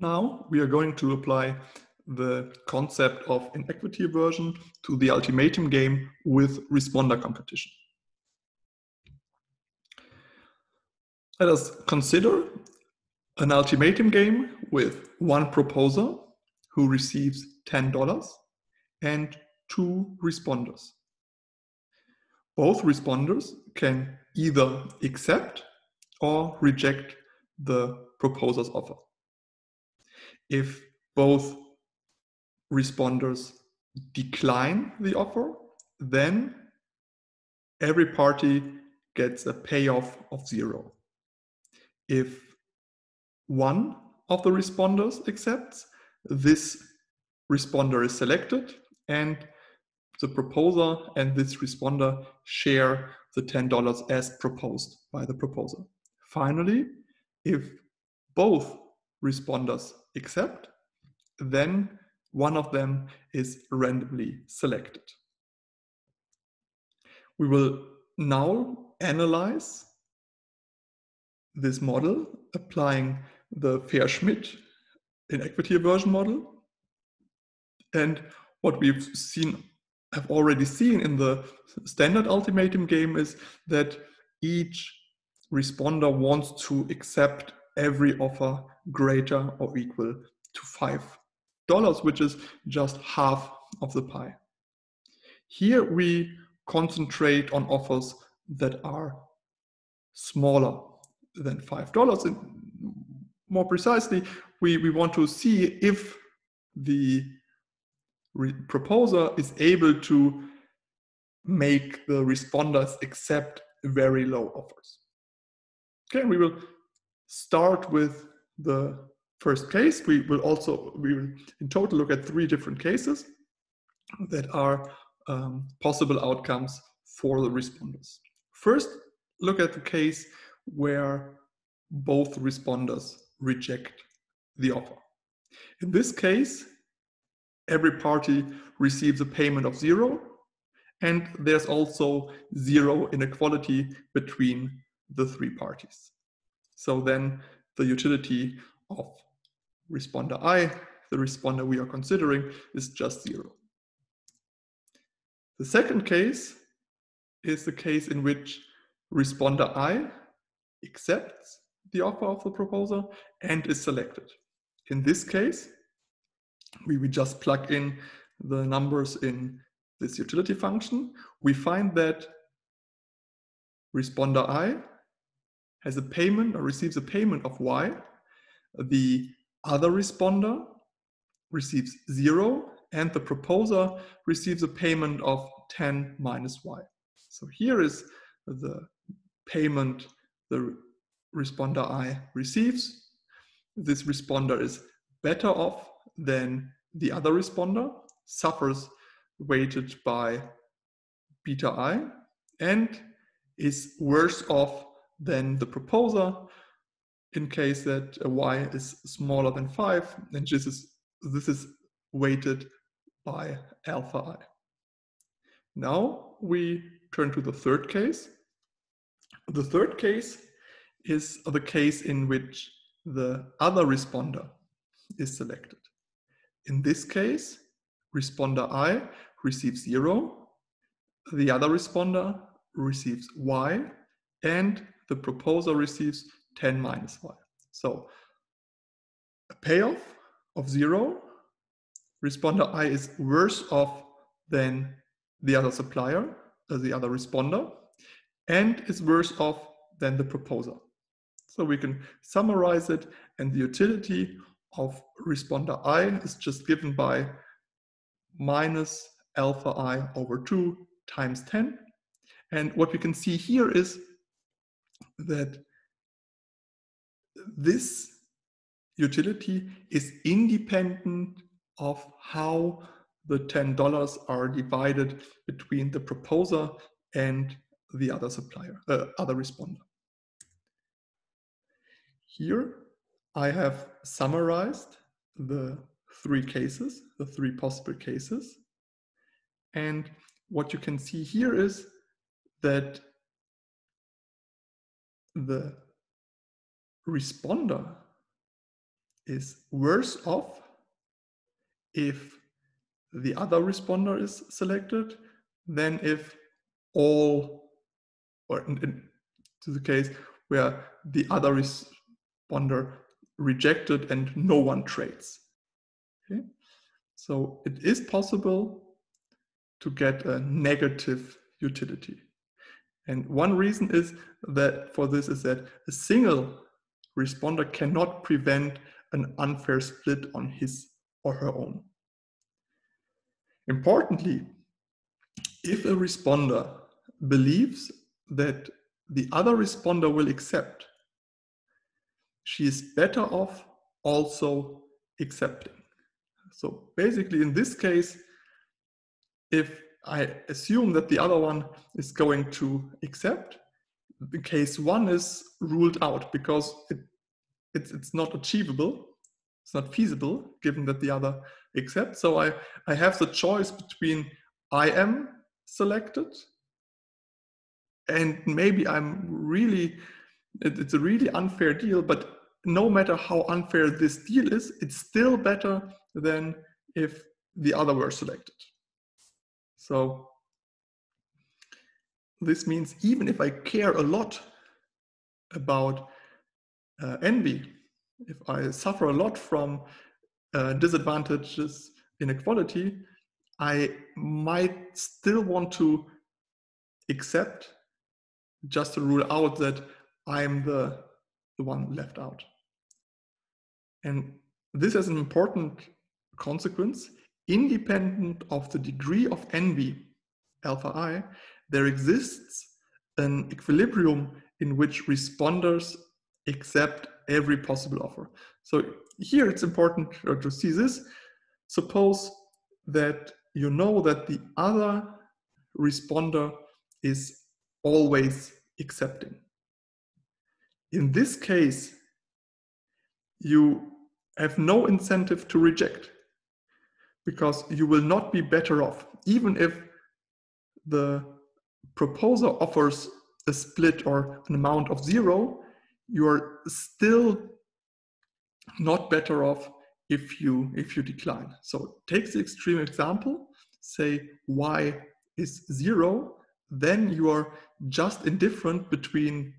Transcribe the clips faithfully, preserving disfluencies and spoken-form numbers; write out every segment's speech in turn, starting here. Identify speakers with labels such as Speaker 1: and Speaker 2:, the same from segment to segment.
Speaker 1: Now we are going to apply the concept of inequity aversion to the ultimatum game with responder competition. Let us consider an ultimatum game with one proposer who receives ten dollars and two responders. Both responders can either accept or reject the proposer's offer. If both responders decline the offer, then every party gets a payoff of zero. If one of the responders accepts, this responder is selected and the proposer and this responder share the ten dollars as proposed by the proposer. Finally, if both responders accept, then one of them is randomly selected. We will now analyze this model applying the Fehr-Schmidt inequity aversion model. And what we've seen, have already seen in the standard ultimatum game is that each responder wants to accept every offer greater or equal to five dollars, which is just half of the pie. Here we concentrate on offers that are smaller than five dollars. And more precisely, we, we want to see if the proposer is able to make the responders accept very low offers. Okay, we will start with the first case. We will also, we will in total look at three different cases that are um, possible outcomes for the responders. First, look at the case where both responders reject the offer. In this case, every party receives a payment of zero, and there's also zero inequality between the three parties. So then the utility of responder I, the responder we are considering, is just zero. The second case is the case in which responder I accepts the offer of the proposer and is selected. In this case, we, we just plug in the numbers in this utility function. We find that responder I has a payment or receives a payment of Y. The other responder receives zero, and the proposer receives a payment of ten minus Y. So here is the payment the responder I receives. This responder is better off than the other responder, suffers weighted by beta I, and is worse off than the proposer in case that a Y is smaller than five, and this is, this is weighted by alpha I. Now we turn to the third case. The third case is the case in which the other responder is selected. In this case, responder I receives zero, the other responder receives Y, and the proposer receives ten minus Y. So a payoff of zero, responder I is worse off than the other supplier, uh, the other responder, and is worse off than the proposer. So we can summarize it, and the utility of responder I is just given by minus alpha I over two times ten. And what we can see here is that this utility is independent of how the ten dollars are divided between the proposer and the other supplier, uh, other responder. Here I have summarized the three cases, the three possible cases. And what you can see here is that the responder is worse off if the other responder is selected than if all, or in, in to the case where the other responder rejected and no one trades. Okay? So it is possible to get a negative utility. And one reason is that for this is that a single responder cannot prevent an unfair split on his or her own. Importantly, if a responder believes that the other responder will accept, she is better off also accepting. So basically in this case, if I assume that the other one is going to accept, the case one is ruled out because it, it's, it's not achievable, it's not feasible given that the other accepts. So I, I have the choice between I am selected and maybe I'm really, it, it's a really unfair deal, but no matter how unfair this deal is, it's still better than if the other were selected. So this means even if I care a lot about uh, envy, if I suffer a lot from uh, disadvantages, inequality, I might still want to accept just to rule out that I'm the, the one left out. And this has an important consequence. Independent of the degree of envy, alpha I, there exists an equilibrium in which responders accept every possible offer. So here it's important to see this. Suppose that you know that the other responder is always accepting. In this case, you have no incentive to reject because you will not be better off. Even if the proposer offers a split or an amount of zero, you're still not better off if you if you decline. So take the extreme example, say y is zero, then you are just indifferent between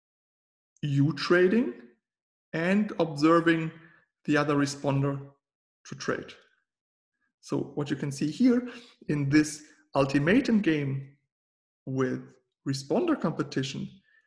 Speaker 1: you trading and observing the other responder to trade. So what you can see here in this ultimatum game with responder competition,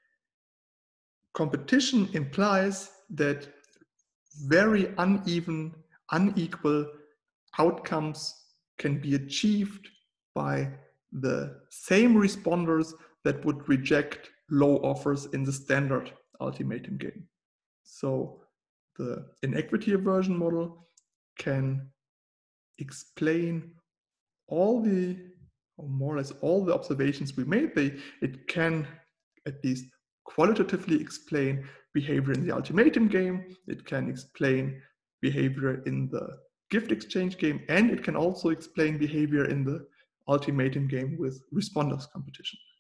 Speaker 1: competition implies that very uneven, unequal outcomes can be achieved by the same responders that would reject low offers in the standard ultimatum game. So the inequity aversion model can explain all the, or more or less all the observations we made. They, it can at least qualitatively explain behavior in the ultimatum game. It can explain behavior in the gift exchange game, and it can also explain behavior in the ultimatum game with responders competition.